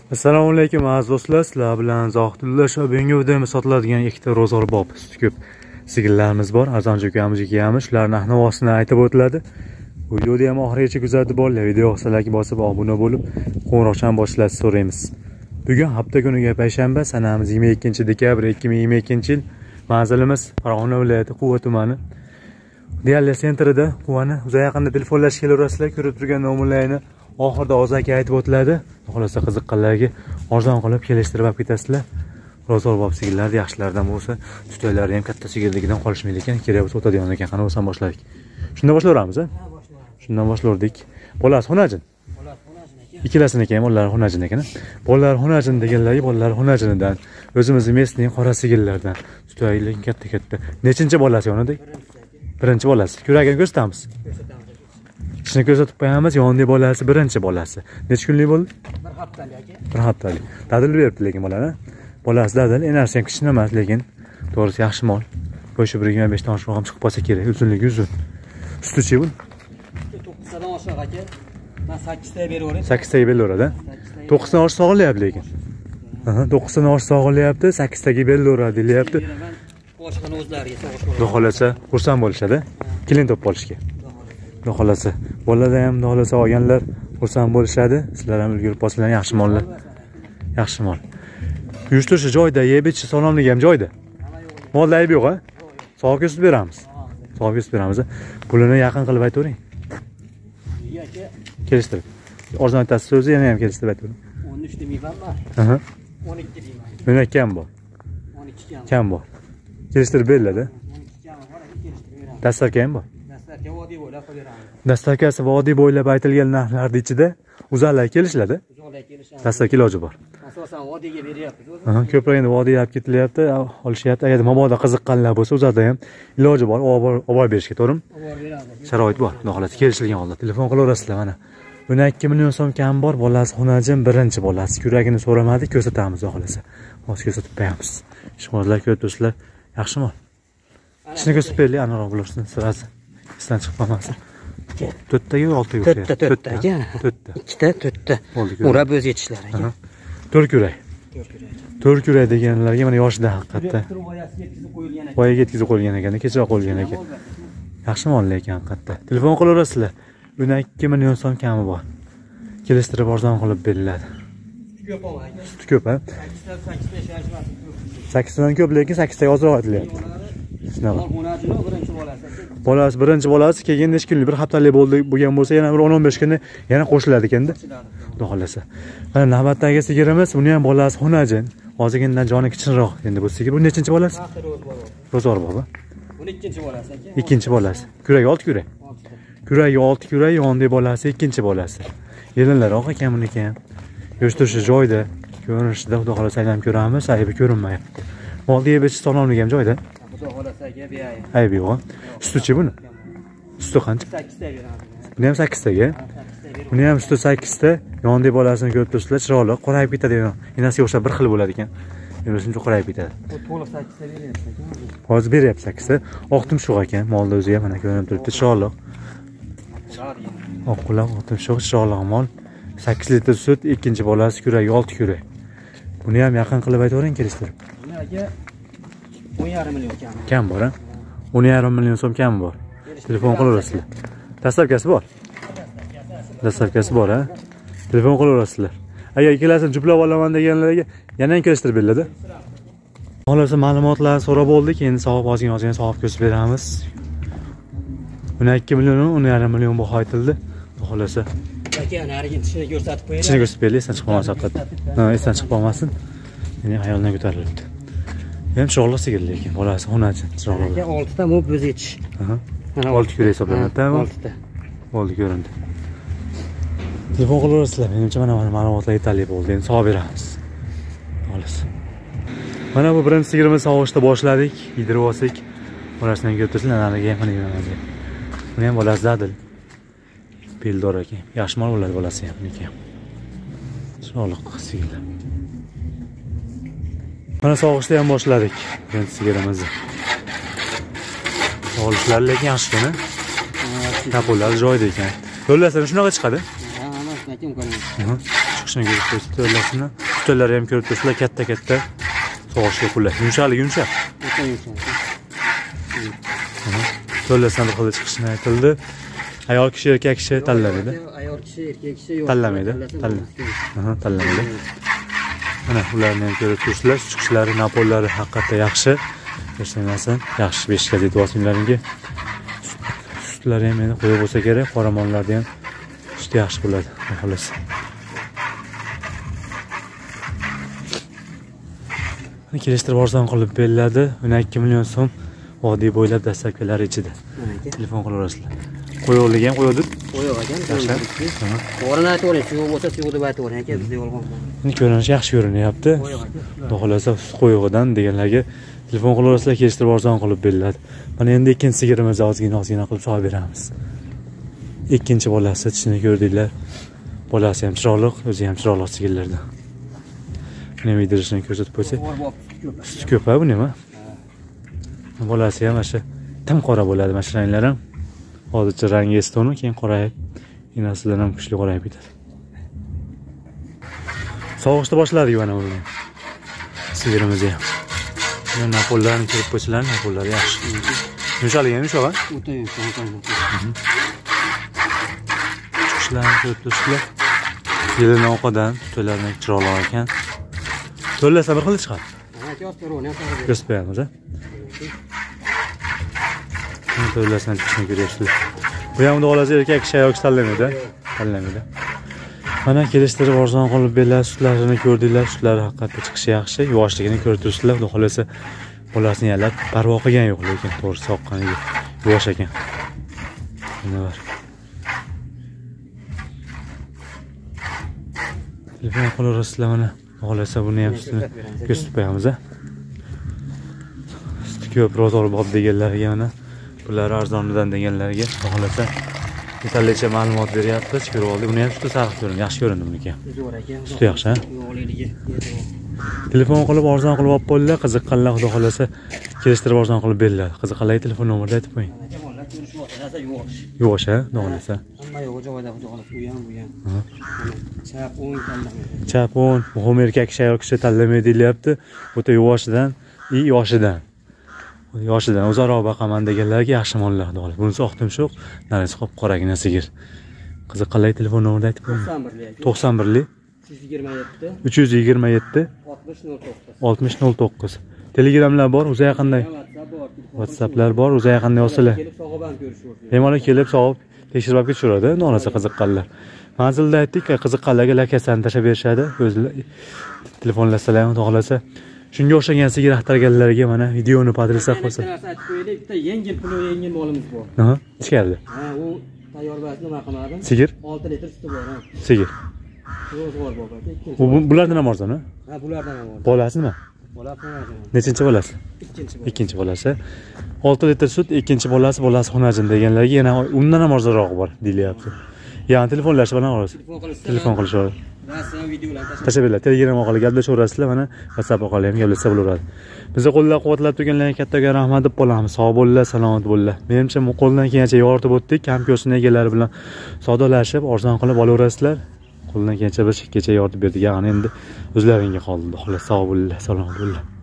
Assalomu alaykum aziz do'stlar, sizlar bilan Zohidullo. Bugungi videomda sotiladigan ikkita ro'zg'orbob suti ko'p sigirlarimiz bor. Arzon jo'kamiz, ikamiz, shularning narx-navosini aytib o'tiladi. Videoni ham oxirigacha kuzatib olinglar. Video yoqsa like bosib, obuna bo'lib, qo'ng'iroqchani boshlashni so'raymiz. Bugun hafta kuniga payshanba, sanamiz 22-dekabr 2022-yil. Manzilimiz Farg'ona viloyati Quva tumani. Dialli sentrida Quvani uzoq yaqinda telefonlashga kelaverasizlar. Ko'rib turgan nomerlarni oxirida ozaki aytib o'tiladi. Xohlasa qiziqqanlarga arzon qilib kelishtirib olib ketasizlar. Ro'zg'orbob sigirlar yaxshilardan bo'lsa, tutaylari ham katta sigirligidan qolishmaydi ekan. Kerak bo'lsa o'tadigan ekan. Qani bo'lsa boshladik. Shundan boshlayveramiz, ha? Shundan boshlardik. Bolasi xonajin. Ikkilasini ham bolalar xonajin ekan. Bolalar xonajin deganlarga bolalar xonajinidan, o'zimizning mesning qora sigirlardan tutaylik katta-katta. Nechinchi bolasi yonida? Birinchi bolasi. Kuragini ko'rsatamiz. Ishni ko'rsatib qo'yamiz. Yonida bolasi birinchi bolasi. Necha kunlik bo'ldi? 1 haftalik aka. 1 haftalik. Dadil beribdi lekin bolani. Bolasi dadil, enerjisi ham kichkina emas, lekin to'g'risi yaxshi mol. Bo'shi 1.25 dan oshiq ham chiqib qolsa kerak. Uzunligi uzun. Suti-chi bu? 9 dan oshiq aka. Men 8 ta beraverdim. 8 taga beraveradi. 9 dan oshiq sog'ilyapti lekin. 9 dan oshiq sog'ilyapti, 8 taga beraveradi deyapti. Boshqani o'zlariga sog'ishib. Xudo xolasa xursand bo'lishadi. Kelin topib olishga. Xudo xolasa. Bolalar ham xudo xolasa olganlar xursand bo'lishadi. Sizlar ham ulgurib olsanglar yaxshi mollar. Yaxshi mol. Yurish joyda, yeb-ichish sog'lomligi ham joyda. Molda ayb yo'q, ha? Sog'ga sut beramiz. Sog'ga sut beramiz. Pulini yaqin qilib aytavering. Aka. Kelishtirib. Arzon aytasiz so'zi yana ham kelishtirib aytavering. 13 demayman. 12 deyman. Meni kam bor. 12 kam. Kam bor. Kelishtirib beriladi. 12 kam bor, kelishtirib beraman. Dastlabki ham bor. Dastlabki vodiy bo'ylab qo'yaramiz. Dastlabkasi vodiy bo'ylab aytilgan narxlarning ichida uzanlar kelishiladi. Uzunlar kelishamiz. Dastlabki iloji bor. Asosan vodiyga beryapmiz o'zi. Ko'proq endi vodiyga olib ketilyapti, olishyapti. Agar mabodo qiziqqanlar bo'lsa, uzada ham iloji bor, olib berishga, to'g'rimi? Olib beramiz. Sharoit bor. Xudo xolasa kelishilgan holda telefon qilaverasizlar mana. 12 million so'm kam bor, bolasi xonajin, birinchi bolasi. Kuragini so'ramadi, ko'rsatamiz xudo xolasa. Hozir ko'rsatib qo'yamiz. Ishqibozlar, ko'rib turibsizlar. Yaxshi mol. Ishni ko'rsatib beraylik, aniqroq bo'lsin, sirasi. Isdan chiqib qolmasin. 4 taga 6 taga. 4 ta aka. 2 ta 4 ta. O'rab o'z yetishlari aka. 4 kurak. 4 kurak. 4 kurak deganlarga mana yoshida haqiqatda. Voyasiga yetkazib qo'yilgan ekan. Voyaga yetkazib qo'yilgan ekan, kechroq qo'yilgan ekan. Yaxshi mol lekin haqiqatda. Telefon qilaverasizlar. 12 million so'm kami bor. Kelishtirib arzon qilib beriladi. Ko'p aka. Suti ko'p, ha? 8 dan ko'p, lekin 8 taga ozroq aytilyapti. Shunaqa. Bolasi birinchi bolasi kelgan necha kunlik, 1 haftalik bo'lgan bo'lsa, yana bir 10-15 kunni yana qo'shiladi ekanda. Xudo xolasa. Mana navbatdagi sigirimiz, uni ham bolasi xonajin. Hozirgidan joni kichikroq. Endi bu sigir bu nechinchi bolasi? Ro'zg'orbob. 12-chi bolasi aka. Ikkinchi bolasi. Kuragi 6 kurak. Kuragi 6 kurak, yonidagi bolasi ikkinchi bolasi. Yelinlaroq ekan buniki ham. Yo'sh-turishi joyda, ko'rinishida xudo xolasa aylanib ko'ramiz, aybi ko'rinmayapti. Molda yeb-ichish sog'lomligi ham joyda. Xudo xolasa aka beray. Aybi yo'q. Suti-chi buni? Suti qancha? 8 ta beramiz. Buni ham 8 taga. Buni ham suti 8 ta. Yonidagi bolasini ko'rib turibsizlar, chiroyli, qorayib ketadi. Enasiga o'xshab bir xil bo'ladi ekan. Endi shuncha qorayib ketadi. To'liq 8 ta beryapti aka. Hozir beryapti 8 ta. Oq tumshuq ekan, molda o'zi ham mana ko'rinib turibdi, chiroyli. Oq quloq, oq tumshuq, chiroyli mol. 8 litr sut, ikkinchi bolasi kuragi 6 kurak. Buni ham yaqin qilib aytavering kelishtirib. Buni aka 10,5 million kam. Kam bor, ha? 10,5 million so'm kam bor. Telefon qilaverasizlar. Dastlabkasi bor. Dastlabkasi bor, ha? Telefon qilaverasizlar. Agar ikkalasini juplab olaman deganlarga yana ham kelishtirib beriladi. Xolasa ma'lumotlarni so'rab oldik. Endi savob ozgina savob ko'rsatib beramiz. 12 million, 10,5 million baho aytildi. Xolasa Aka, narigi tishini ko'rsatib qo'ying. Tishini ko'rsatib berdik, esdan chiqib qolmasin haqiqatdan. Ha, esdan chiqib qolmasin. Ya'ni xayoldan ko'tarilibdi. Ham chiroyli sigir lekin, bolasi xonajin, chiroyli. Aka 6 ta mo'p o'z yetish. Aha. 6 kurak hisoblanadi, 6 ta. Bo'ldi, ko'rindi. Telefon qilaverasizlar. Menimcha mana ma'lumotlar yetarli bo'ldi. Endi savob beramiz. Xolos. Mana bu birinchi sigirimizni sog'ishda boshladik, yedirib olsak, bolasidan ko'rib turibsizlar, nariga ham mana yuraman. Buni ham bolasi dadil. Beldor ekan. Yaxshi mol bo'ladi bolasi ham, buniki ham. Chiroyli sigirlar. Mana sog'ishda ham boshladik birinchi sigirimizni. Sog'ishlar lekin yaxshigina. Kapullar joyida ekan. Yo'llasini shunaqa chiqadi. Ha, mana shunday ko'raman. chiqishini ko'rib turibsiz, to'rlasini. Tutalari ham ko'rib turibsizlar, katta-katta. Sog'ishga qulay. Yumshaq. O'ta yumshoq. To'rlasdan bir xil chiqishini aytildi. Ayol kishi, erkak kishi tanlamaydi. Ayol kishi, erkak kishi yo'q. Tanlamaydi. Tanlamaydi. Mana ularni ham ko'rib turibsizlar. Chiqishlari, napollari haqiqatda yaxshi. Ko'rsanglarsan, yaxshi beshga yetyapsizlaringa. Sutlari ham endi qo'yib bo'lsa kerak, qoramonlarda ham sut yaxshi bo'ladi, xolos. Kelishtirib arzon qilib beriladi. 12 million so'm vodiy bo'ylab dastlabkilar ichida. Telefon qilaverasizlar. Qo'yoqligi ham qo'yadi. Qo'yoq ekan. O'rni aytavering, suv bo'lsa suv deb aytavering aka, bizda yolg'on. Endi ko'rinishi yaxshi ko'rinyapti. Xudo xolasa qo'yog'idan deganlarga telefon qilaverasizlar, kelishtirib arzon qilib beriladi. Mana endi ikkinchi sigirimizni ozgina qilib solib beramiz. Ikkinchi bolasi tishini ko'rdinglar. Bolasi ham chiroyli, o'zi ham chiroyli sigirlardan. Buni yedirishini ko'rsatib qo'ysak. Sut ko'p-a bu nima? Bolasi ham mana tim qora bo'ladi, mana shu ranglar ham. Hozircha rangi estoni, keyin qorayib, enasidan ham kuchli qorayib ketadi. Sog'ishni boshladik mana bu sigirimizni ham. Mana napollarni ko'rib qo'ysalar, napollar yaxshi. Yumshoqligi ham yumshoq-a? O'ta yumshoq. Chiqishlarni ko'rib turibsizlar. Yelin ovqadan tutalarini chiroyli ekan. To'lasa bir xil chiqadi. Ko'rsatmayapmiz-a? To'lasini chiqishini ko'ryapsizlar. Bu ham xolasi erkak kishi ayol kishi tanlamaydi. Mana kelishtirib arzon qilib beriladi, sutlarini ko'rdinglar, sutlari haqiqatda chiqishi yaxshi, yuvvoshligini ko'rib turibsizlar. Xudo xolasa bolasini yalab parvo qilgan yo'q, lekin to'g'ri soqqaniga yuvosh ekan. Mana bor. Telefon qilaverasizlar mana. Xolasa buni ham ko'rsatib qo'yamiz-a. Sut ko'p rozor bob deganlarga mana bular arzonidan deganlarga xolasa yetarlicha ma'lumot beryapmiz. Ko'rib oldik. Buni ham suti sariq ko'rindi, yaxshi ko'rindi buniki ham. Suti yaxshi-a? Telefon qilib arzon qilib olib qo'yinglar, qiziqqanlar xudo xolasa kelishtirib arzon qilib beriladi. Qiziqqanlarga telefon nomerni aytib qo'ying. Yuvosh-a, xudo xolasa. Hamma yo'q joyda xudo xolasa bu ham. Chap o'ng tanlamaydi. Chap o'ng, muhim erkak kishi ayol kishi tanlamaydi deyapti. O'ta yuvoshidan, yoshidan o'zaro baqaman deganlarga yaxshi mollar xudo xolasa. Bunisi oq tumshuq, narisi qop-qoragina sigir. Qiziqqanlarga telefon nomerni aytib qo'ying. 91lik 327 6009. Telegramlar bor, o'zi yaqinda. WhatsApplar bor, o'zi yaqinda yozsalar. Bemalol kelib sog'ib tekshirib olib ketishadi, nolasa qiziqqanlar. Manzilda aytdik, qiziqqanlarga lokasiyani tashlab berishadi. O'zlari telefonlasalar ham xohlasa. Shunga o'xshagan sigir axtarganlarga mana videoni podressga qo'ysa. Bitta yengil molimiz bor. Ichkarida. U tayyorlasini nima qilmadim? Sigir 6 litr suti bor. Sigir. Ro'zg'or bor aka. Bulardan ham arzon-a? Ha, bulardan ham arzon. Bolasi nima? Bolasi xonajin. Nechinchi bolasi? Ikkinchi bolasi. 6 litr sut, ikkinchi bolasi xonajin deganlarga yana undan ham arzonroq bor deyilyapti. Ya'ni telefonlash bilan olasiz. Telefon qilishadi. Rasm videolar tashlab beriladi. Telegram orqali gaplashaverasizlar, mana WhatsApp orqali ham gaplashsa bo'laveradi. Bizni qo'llab-quvvatlab turganlarga kattaga rahmat deb qolamiz. Sog' bo'linglar, salomat bo'linglar. Menimcha qo'ldan kelgancha yoritib o'tdik. Kampiyosin egalari bilan savdolashib, arzon qilib olaverasizlar. Qo'ldan kelgancha bir chekkacha yoritib berdik. Ya'ni endi o'zlaringga qoldi. Xolos sog' bo'linglar, salomat bo'linglar.